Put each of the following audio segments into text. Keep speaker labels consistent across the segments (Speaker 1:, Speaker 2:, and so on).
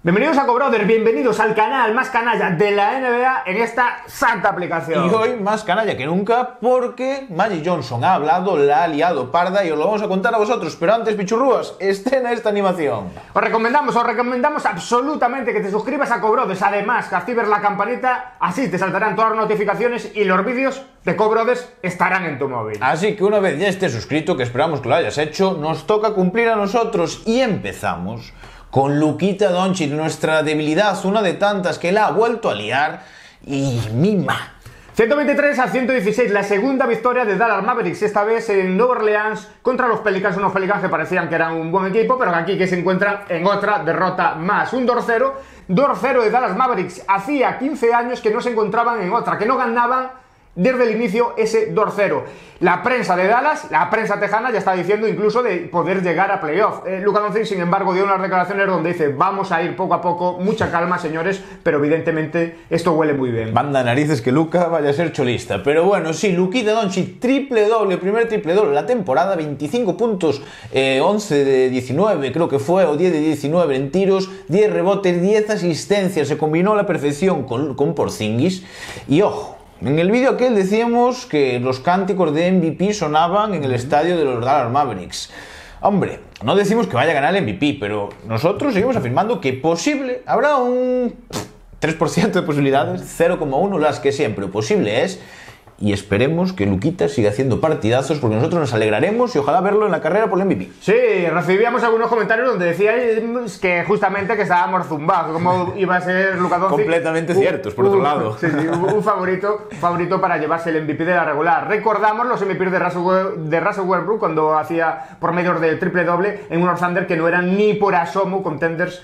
Speaker 1: Bienvenidos a Cobrothers, bienvenidos al canal más canalla de la NBA en esta santa aplicación.
Speaker 2: Y hoy más canalla que nunca porque Magic Johnson ha hablado, la ha liado parda y os lo vamos a contar a vosotros. Pero antes, pichurrúas, estrena esta animación.
Speaker 1: Os recomendamos absolutamente que te suscribas a Cobrothers. Además, que actives la campanita, así te saltarán todas las notificaciones y los vídeos de Cobrothers estarán en tu móvil.
Speaker 2: Así que una vez ya estés suscrito, que esperamos que lo hayas hecho, nos toca cumplir a nosotros y empezamos con Luka Doncic, nuestra debilidad, una de tantas que la ha vuelto a liar y mima.
Speaker 1: 123-116, la segunda victoria de Dallas Mavericks, esta vez en Nueva Orleans contra los Pelicans, unos Pelicans que parecían que eran un buen equipo, pero que aquí que se encuentran en otra derrota más. Un 2-0 de Dallas Mavericks. Hacía 15 años que no se encontraban en otra, que no ganaban desde el inicio ese 2-0. La prensa de Dallas, la prensa tejana, ya está diciendo incluso de poder llegar a playoff. Luka Doncic, sin embargo, dio unas declaraciones donde dice: vamos a ir poco a poco, mucha calma, señores, pero evidentemente esto huele muy bien.
Speaker 2: Manda narices que Luka vaya a ser cholista. Pero bueno, sí, Luka Doncic, triple doble, primer triple doble la temporada, 25 puntos, 11 de 19 creo que fue, o 10 de 19 en tiros, 10 rebotes, 10 asistencias, se combinó a la perfección con Porzingis. Y ojo, en el vídeo aquel decíamos que los cánticos de MVP sonaban en el estadio de los Dallas Mavericks. Hombre, no decimos que vaya a ganar el MVP, pero nosotros seguimos afirmando que posible, habrá un 3% de posibilidades, 0,1 las que siempre posible es. Y esperemos que Luquita siga haciendo partidazos, porque nosotros nos alegraremos y ojalá verlo en la carrera por el MVP.
Speaker 1: Sí, recibíamos algunos comentarios donde decíais que justamente que estábamos zumbados, como iba a ser Luka Doncic.
Speaker 2: Completamente ciertos, por otro lado.
Speaker 1: Sí, un favorito para llevarse el MVP de la regular. Recordamos los MVPs de Russell Westbrook cuando hacía por medio de triple doble en unos Thunder que no eran ni por asomo contenders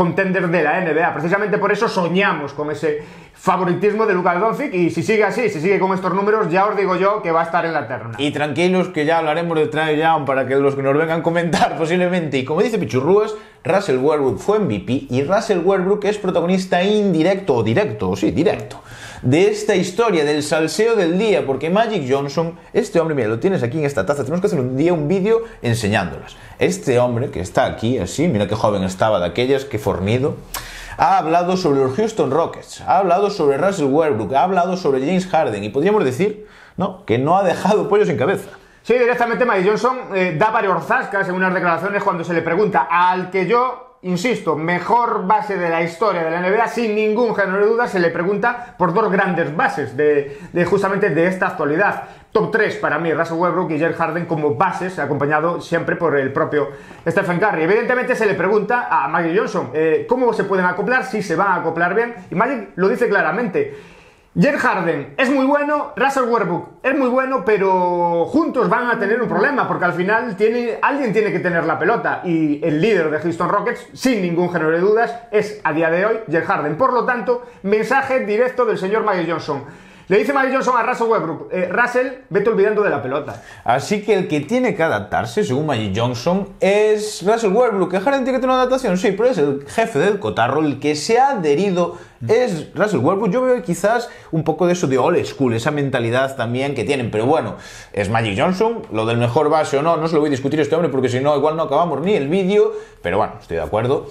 Speaker 1: de la NBA. Precisamente por eso soñamos con ese favoritismo de Luka Doncic, y si sigue así, si sigue con estos números, ya os digo yo que va a estar en la terna.
Speaker 2: Y tranquilos que ya hablaremos de Trae Young para que los que nos vengan a comentar posiblemente. Y como dice Pichurrúas, Russell Westbrook fue MVP y Russell Westbrook es protagonista indirecto o directo, directo, de esta historia del salseo del día, porque Magic Johnson, este hombre, mira, lo tienes aquí en esta taza, tenemos que hacer un día un vídeo enseñándolas. Este hombre que está aquí así, mira qué joven estaba de aquellas, qué fornido, ha hablado sobre los Houston Rockets, ha hablado sobre Russell Westbrook, ha hablado sobre James Harden, y podríamos decir, ¿no?, que no ha dejado pollo sin cabeza.
Speaker 1: Sí, directamente Magic Johnson da varios zascas en unas declaraciones cuando se le pregunta al que yo, insisto, mejor base de la historia de la NBA, sin ningún género de duda, se le pregunta por dos grandes bases justamente de esta actualidad. Top 3 para mí, Russell Westbrook y James Harden como bases, acompañado siempre por el propio Stephen Curry. Evidentemente se le pregunta a Magic Johnson cómo se pueden acoplar, si se van a acoplar bien, y Magic lo dice claramente. James Harden es muy bueno, Russell Westbrook es muy bueno, pero juntos van a tener un problema, porque al final alguien tiene que tener la pelota, y el líder de Houston Rockets, sin ningún género de dudas, es a día de hoy James Harden. Por lo tanto, mensaje directo del señor Magic Johnson. Le dice Magic Johnson a Russell Westbrook: Russell, vete olvidando de la pelota.
Speaker 2: Así que el que tiene que adaptarse, según Magic Johnson, es Russell Westbrook. ¿Que Harden tiene que tener una adaptación? Sí, pero es el jefe del cotarro, el que se ha adherido es Russell Westbrook. Yo veo quizás un poco de eso de old school, esa mentalidad también que tienen, pero bueno, es Magic Johnson. Lo del mejor base o no, no se lo voy a discutir a este hombre, porque si no, igual no acabamos ni el vídeo, pero bueno, estoy de acuerdo.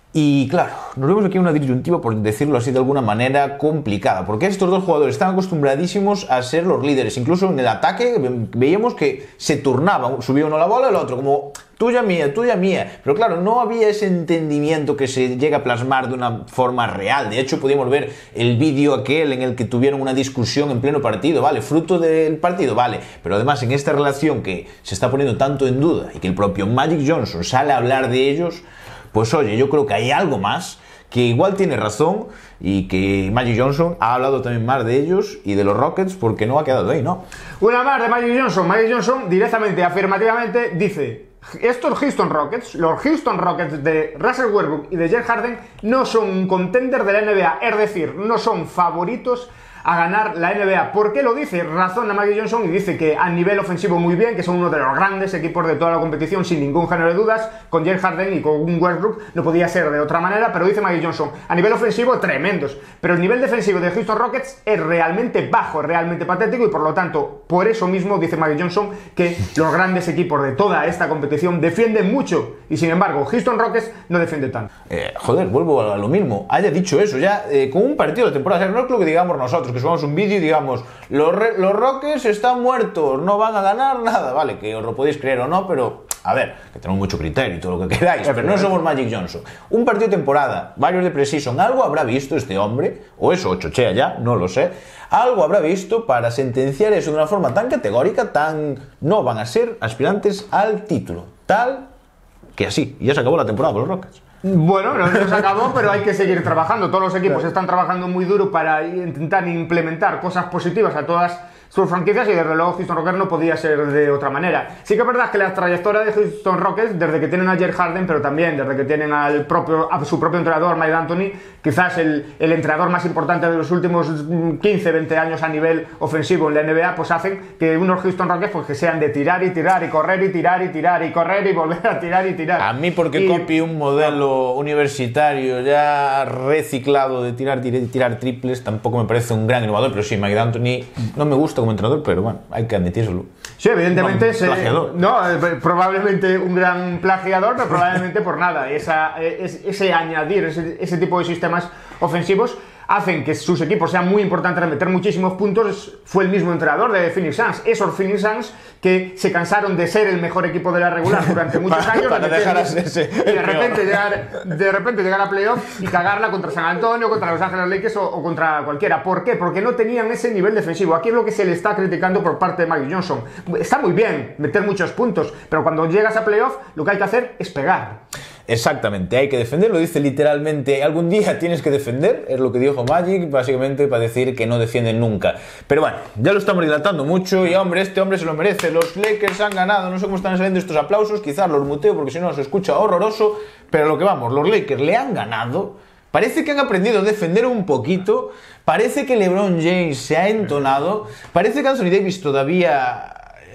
Speaker 2: Y claro, nos vemos aquí una disyuntiva, por decirlo así de alguna manera, complicada, porque estos dos jugadores están acostumbradísimos a ser los líderes. Incluso en el ataque veíamos que se turnaban, subía uno la bola y el otro, como tuya mía, pero claro, no había ese entendimiento que se llega a plasmar de una forma real. De hecho, podíamos ver el vídeo aquel en el que tuvieron una discusión en pleno partido, vale, fruto del partido, vale, pero además en esta relación que se está poniendo tanto en duda y que el propio Magic Johnson sale a hablar de ellos, pues oye, yo creo que hay algo más, que igual tiene razón, y que Magic Johnson ha hablado también más de ellos y de los Rockets, porque no ha quedado ahí, ¿no?
Speaker 1: Una más de Magic Johnson. Magic Johnson directamente, afirmativamente, dice: estos Houston Rockets, los Houston Rockets de Russell Westbrook y de James Harden, no son un contender de la NBA, es decir, no son favoritos a ganar la NBA. ¿Por qué lo dice? Razona Magic Johnson y dice que a nivel ofensivo muy bien, que son uno de los grandes equipos de toda la competición sin ningún género de dudas, con James Harden y con un Westbrook no podía ser de otra manera, pero dice Magic Johnson, a nivel ofensivo tremendos, pero el nivel defensivo de Houston Rockets es realmente bajo, realmente patético, y por lo tanto, por eso mismo dice Magic Johnson que los grandes equipos de toda esta competición defienden mucho, y sin embargo Houston Rockets no defiende tanto.
Speaker 2: Joder, vuelvo a lo mismo. Haya dicho eso ya con un partido de temporada. O sea, no es lo que digamos nosotros, que subamos un vídeo y digamos los Rockets están muertos, no van a ganar nada. Vale, que os lo podéis creer o no, pero a ver, que tenemos mucho criterio y todo lo que queráis, pero no somos Magic Johnson. Un partido de temporada, varios de preseason, algo habrá visto este hombre, o eso, o chochea ya, no lo sé. Algo habrá visto para sentenciar eso de una forma tan categórica, tan... No van a ser aspirantes al título. Tal que así, y ya se acabó la temporada con los Rockets.
Speaker 1: Bueno, no se acabó, pero hay que seguir trabajando. Todos los equipos están trabajando muy duro para intentar implementar cosas positivas a todas sus franquicias, y desde luego Houston Rockets no podía ser de otra manera. Sí que es verdad que la trayectoria de Houston Rockets, desde que tienen a James Harden, pero también desde que tienen a su propio entrenador, Mike D'Antoni, quizás el entrenador más importante de los últimos 15-20 años a nivel ofensivo en la NBA, pues hacen que unos Houston Rockets pues que sean de tirar y tirar y correr y tirar y tirar y correr y volver a tirar y tirar.
Speaker 2: A mí porque copie un modelo universitario ya reciclado de tirar triples tampoco me parece un gran innovador, pero sí, Mike D'Antoni no me gusta como entrenador, pero bueno, hay que admitírselo.
Speaker 1: Sí, evidentemente probablemente un gran plagiador, pero probablemente por nada. Ese añadir ese tipo de sistemas ofensivos hacen que sus equipos sean muy importantes, meter muchísimos puntos. Fue el mismo entrenador de Phoenix Suns, esos Phoenix Suns que se cansaron de ser el mejor equipo de la regular durante muchos años
Speaker 2: para dejar a ese,
Speaker 1: y de repente llegar a playoff y cagarla contra San Antonio, contra Los Ángeles Lakers o contra cualquiera. ¿Por qué? Porque no tenían ese nivel defensivo. Aquí es lo que se le está criticando por parte de Magic Johnson. Está muy bien meter muchos puntos, pero cuando llegas a playoff lo que hay que hacer es pegar.
Speaker 2: Exactamente, hay que defender, lo dice literalmente, algún día tienes que defender, es lo que dijo Magic, básicamente para decir que no defienden nunca. Pero bueno, ya lo estamos dilatando mucho y hombre, este hombre se lo merece, los Lakers han ganado, no sé cómo están saliendo estos aplausos, quizás los muteo porque si no se escucha horroroso, pero a lo que vamos, los Lakers le han ganado, parece que han aprendido a defender un poquito, parece que LeBron James se ha entonado, parece que Anthony Davis todavía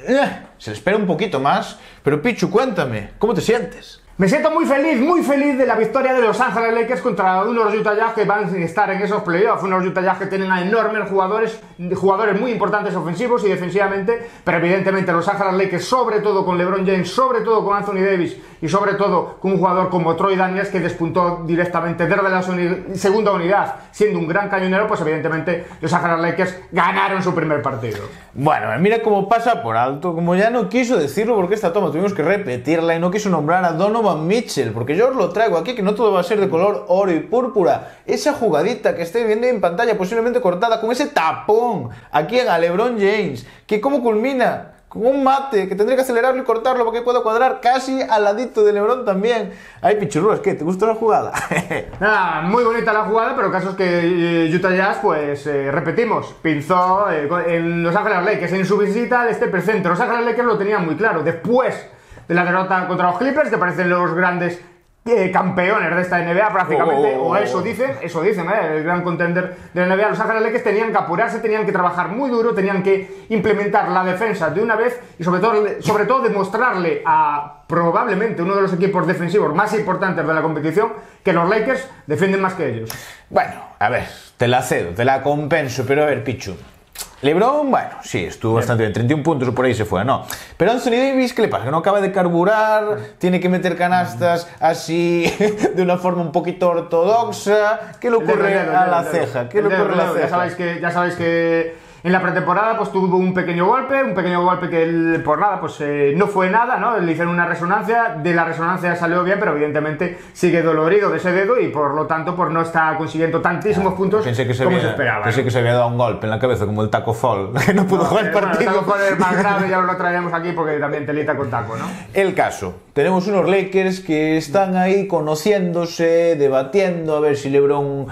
Speaker 2: se le espera un poquito más, pero Pichu, cuéntame, ¿cómo te sientes?
Speaker 1: Me siento muy feliz de la victoria de Los Ángeles Lakers contra unos Utah Jazz que van a estar en esos playoffs, unos Utah Jazz que tienen a enormes jugadores muy importantes ofensivos y defensivamente, pero evidentemente Los Ángeles Lakers, sobre todo con LeBron James, sobre todo con Anthony Davis y sobre todo con un jugador como Troy Daniels que despuntó directamente desde la segunda unidad, siendo un gran cañonero, pues evidentemente Los Ángeles Lakers ganaron su primer partido.
Speaker 2: Bueno, mira cómo pasa por alto, como ya no quiso decirlo porque esta toma tuvimos que repetirla y no quiso nombrar a Donovan Mitchell, porque yo os lo traigo aquí, que no todo va a ser de color oro y púrpura. Esa jugadita que estáis viendo en pantalla, posiblemente cortada, con ese tapón aquí en a LeBron James, que cómo culmina con un mate, que tendré que acelerarlo y cortarlo porque puedo cuadrar casi al ladito de LeBron también. Ay, Pichurros, ¿qué? ¿Te gustó la jugada?
Speaker 1: Nada, muy bonita la jugada, pero el caso es que Utah Jazz, pues repetimos, pinzó en Los Ángeles Lakers en su visita al Staples Center. Los Ángeles Lakers lo tenían muy claro. Después de la derrota contra los Clippers, que parecen los grandes campeones de esta NBA prácticamente, o eso dicen, el gran contender de la NBA, Los Ángeles Lakers tenían que apurarse, tenían que trabajar muy duro, tenían que implementar la defensa de una vez y sobre todo demostrarle a probablemente uno de los equipos defensivos más importantes de la competición que los Lakers defienden más que ellos.
Speaker 2: Bueno, a ver, te la cedo, te la compenso, pero a ver, Pichu, LeBron, bueno, sí, estuvo bastante bien, 31 puntos o por ahí se fue, ¿no? Pero Anthony Davis, ¿qué le pasa? Que no acaba de carburar, tiene que meter canastas así, de una forma un poquito ortodoxa. ¿Qué le ocurre a la ceja? ¿Qué le ocurre a la ceja?
Speaker 1: Ya sabéis que en la pretemporada pues tuvo un pequeño golpe que él, por nada, pues no fue nada, ¿no? Le hicieron una resonancia, de la resonancia salió bien, pero evidentemente sigue dolorido de ese dedo y por lo tanto pues no está consiguiendo tantísimos puntos como se esperaba.
Speaker 2: Pensé que se había dado un golpe en la cabeza como el Taco Fall, que no pudo jugar el partido.
Speaker 1: El Taco Fall es más grave, ya lo traíamos aquí porque también telita con taco, ¿no?
Speaker 2: El caso, tenemos unos Lakers que están ahí conociéndose, debatiendo a ver si LeBron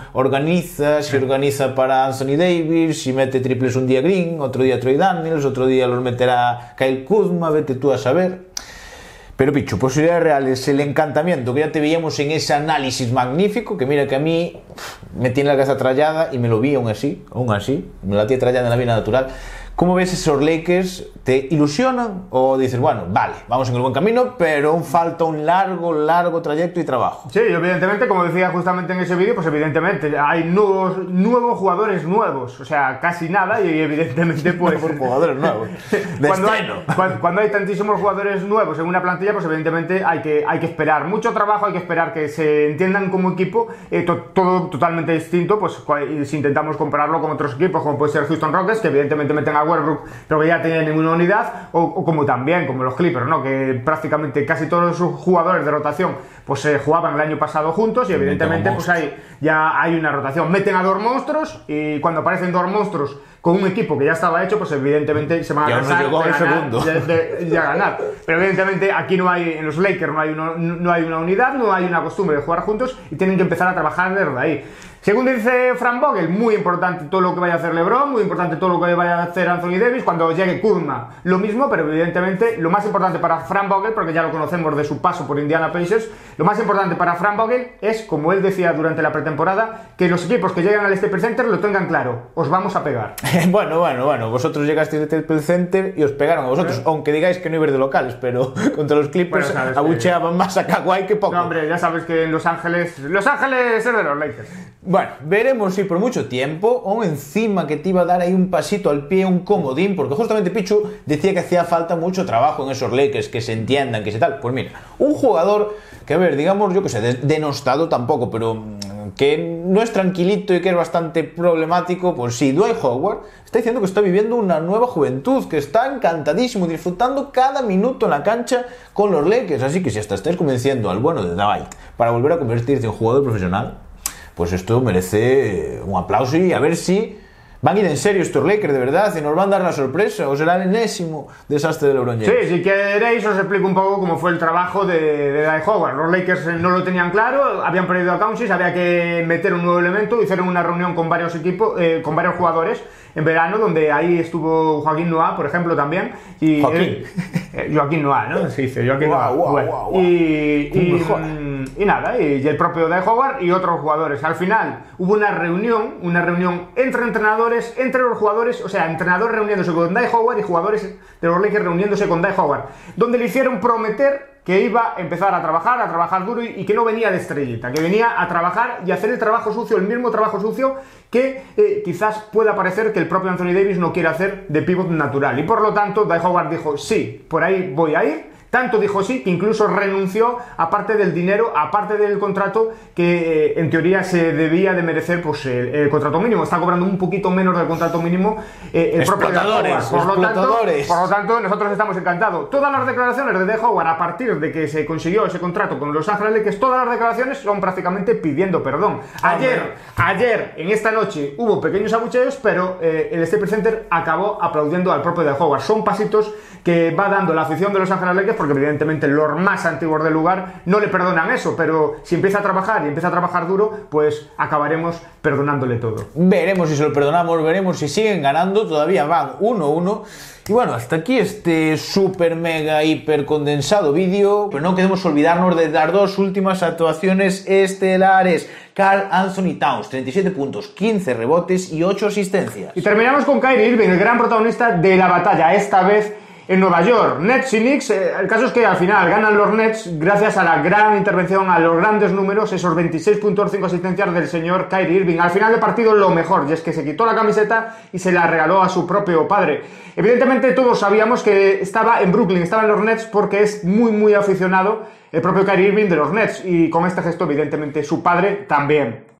Speaker 2: si organiza para Anthony Davis, si mete triples un día Green, otro día Troy Daniels, otro día los meterá Kyle Kuzma, vete tú a saber. Pero Pichu, posibilidades reales, el encantamiento que ya te veíamos en ese análisis magnífico, que mira que a mí me tiene la cabeza trallada y me lo vi aún así, me la tiene trallada en la vida natural. ¿Cómo ves esos Lakers? ¿Te ilusionan o dices, bueno, vale, vamos en el buen camino, pero aún falta un largo trayecto y trabajo?
Speaker 1: Sí, evidentemente, como decía justamente en ese vídeo, pues evidentemente hay nuevos jugadores nuevos, o sea, casi nada, y evidentemente pues...
Speaker 2: jugadores nuevos.
Speaker 1: Cuando hay tantísimos jugadores nuevos en una plantilla, pues evidentemente hay que esperar mucho trabajo, hay que esperar que se entiendan como equipo, todo totalmente distinto, pues si intentamos compararlo con otros equipos, como puede ser Houston Rockets, que evidentemente meten a Westbrook, pero que ya tienen una unidad, o como también, como los Clippers, ¿no? Que prácticamente casi todos sus jugadores de rotación pues jugaban el año pasado juntos, y evidentemente pues ya hay una rotación. Meten a dos monstruos, y cuando aparecen dos monstruos con un equipo que ya estaba hecho, pues evidentemente se van a cansar de ganar. Pero evidentemente aquí no hay, en los Lakers no hay una unidad, no hay una costumbre de jugar juntos, y tienen que empezar a trabajar desde ahí. Según dice Frank Vogel, muy importante todo lo que vaya a hacer LeBron, muy importante todo lo que vaya a hacer Anthony Davis, cuando llegue Kuzma, lo mismo, pero evidentemente lo más importante para Frank Vogel, porque ya lo conocemos de su paso por Indiana Pacers, lo más importante para Frank Vogel es, como él decía durante la pretemporada, que los equipos que llegan al Staples Center lo tengan claro, os vamos a pegar.
Speaker 2: Bueno, vosotros llegasteis al Staples Center y os pegaron a vosotros, aunque digáis que no ibais de locales, pero contra los Clippers abucheaban más a Kawhi que poco.
Speaker 1: No, hombre, ya sabes que en Los Ángeles es de los Lakers.
Speaker 2: Bueno, veremos si por mucho tiempo, o encima que te iba a dar ahí un pasito al pie, un comodín, porque justamente Pichu decía que hacía falta mucho trabajo en esos Lakers, que se entiendan, que se tal. Pues mira, un jugador que, a ver, digamos, yo que sé, denostado tampoco, pero que no es tranquilito y que es bastante problemático, pues sí, Dwight Howard está diciendo que está viviendo una nueva juventud, que está encantadísimo, disfrutando cada minuto en la cancha con los Lakers. Así que si hasta estáis convenciendo al bueno de Dwight para volver a convertirse en jugador profesional, pues esto merece un aplauso, y a ver si van a ir en serio estos Lakers de verdad y nos van a dar la sorpresa, o será el enésimo desastre de LeBron James.
Speaker 1: Sí, si queréis os explico un poco cómo fue el trabajo de Dwight Howard. Los Lakers no lo tenían claro, habían perdido a Cousins, había que meter un nuevo elemento, hicieron una reunión con varios equipos, con varios jugadores en verano, donde ahí estuvo Joaquín Noah, por ejemplo, también. Y Joaquín Noah, ¿no? Se dice, Joaquín Noah. Y nada, y el propio Dwight Howard y otros jugadores. Al final hubo una reunión entre entrenadores, entre los jugadores, o sea, entrenadores reuniéndose con Dwight Howard y jugadores de los Lakers reuniéndose con Dwight Howard, donde le hicieron prometer que iba a empezar a trabajar duro, y que no venía de estrellita, que venía a trabajar y hacer el trabajo sucio, el mismo trabajo sucio que quizás pueda parecer que el propio Anthony Davis no quiere hacer de pívot natural. Y por lo tanto, Dwight Howard dijo, sí, por ahí voy a ir. Tanto dijo sí que incluso renunció, aparte del dinero, aparte del contrato que en teoría se debía de merecer, pues el contrato mínimo. Está cobrando un poquito menos del contrato mínimo el propio Dwight Howard. Por lo tanto, nosotros estamos encantados. Todas las declaraciones de Dwight Howard a partir de que se consiguió ese contrato con Los Ángeles Lakers, todas las declaraciones son prácticamente pidiendo perdón. Ayer, en esta noche, hubo pequeños abucheos, pero el Staples Center acabó aplaudiendo al propio Dwight Howard. Son pasitos que va dando la afición de Los Ángeles Lakers, porque evidentemente los más antiguos del lugar no le perdonan eso, pero si empieza a trabajar y empieza a trabajar duro, pues acabaremos perdonándole todo.
Speaker 2: Veremos si se lo perdonamos, veremos si siguen ganando, todavía van 1-1. Y bueno, hasta aquí este super mega hiper condensado vídeo, pero no queremos olvidarnos de las dos últimas actuaciones estelares. Karl Anthony Towns, 37 puntos, 15 rebotes y 8 asistencias.
Speaker 1: Y terminamos con Kyrie Irving, el gran protagonista de la batalla, esta vez en Nueva York. Nets y Knicks, el caso es que al final ganan los Nets gracias a la gran intervención, a los grandes números, esos 26 puntos, 5 asistencias del señor Kyrie Irving. Al final del partido lo mejor, y es que se quitó la camiseta y se la regaló a su propio padre. Evidentemente todos sabíamos que estaba en Brooklyn, estaba en los Nets, porque es muy aficionado el propio Kyrie Irving de los Nets, y con este gesto evidentemente su padre también.